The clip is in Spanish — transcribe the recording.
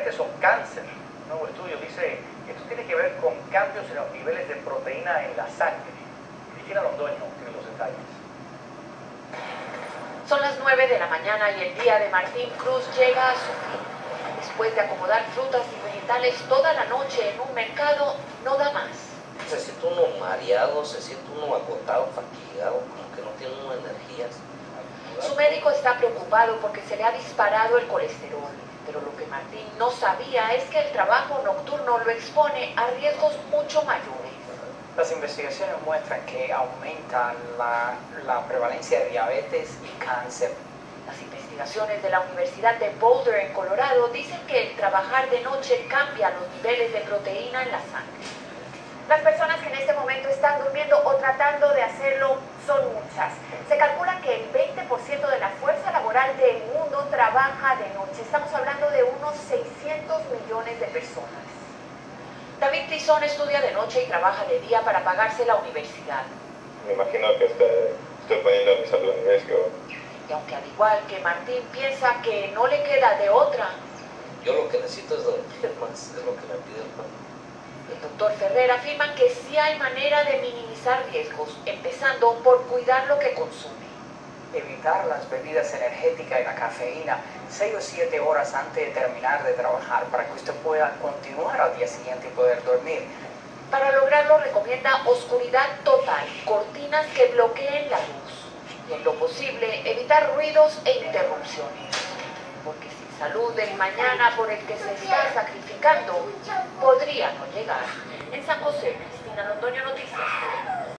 diabetes o cáncer. Un nuevo estudio dice que esto tiene que ver con cambios en los niveles de proteína en la sangre. Cristina Londoño tiene los detalles. Son las 9 de la mañana y el día de Martín Cruz llega a su fin. Después de acomodar frutas y vegetales toda la noche en un mercado, no da más. Se siente uno mareado, se siente uno agotado, fatigado, como que no tiene uno energías. Su médico está preocupado porque se le ha disparado el colesterol, pero lo que Martín no sabía es que el trabajo nocturno lo expone a riesgos mucho mayores. Las investigaciones muestran que aumenta la prevalencia de diabetes y cáncer. Las investigaciones de la Universidad de Boulder en Colorado dicen que el trabajar de noche cambia los niveles de proteína en la sangre. Las personas que en este momento están durmiendo o tratando de hacerlo son muchas. Se calcula que el 20% de la fuerza laboral del mundo trabaja de noche. Estamos hablando de unos 600 millones de personas. David Tizón estudia de noche y trabaja de día para pagarse la universidad. Me imagino que estoy poniendo mi salud en riesgo. Y aunque al igual que Martín piensa que no le queda de otra, Yo lo que necesito es dormir más, es lo que me pide el cuerpo. el doctor Ferrer afirma que sí hay manera de minimizar riesgos, empezando por cuidar lo que consume. Evitar las bebidas energéticas y la cafeína 6 o 7 horas antes de terminar de trabajar para que usted pueda continuar al día siguiente y poder dormir. Para lograrlo recomienda oscuridad total, cortinas que bloqueen la luz y en lo posible evitar ruidos e interrupciones. Porque sin salud el mañana por el que se está sacrificando podría no llegar. En San José, Cristina Londoño, Noticias.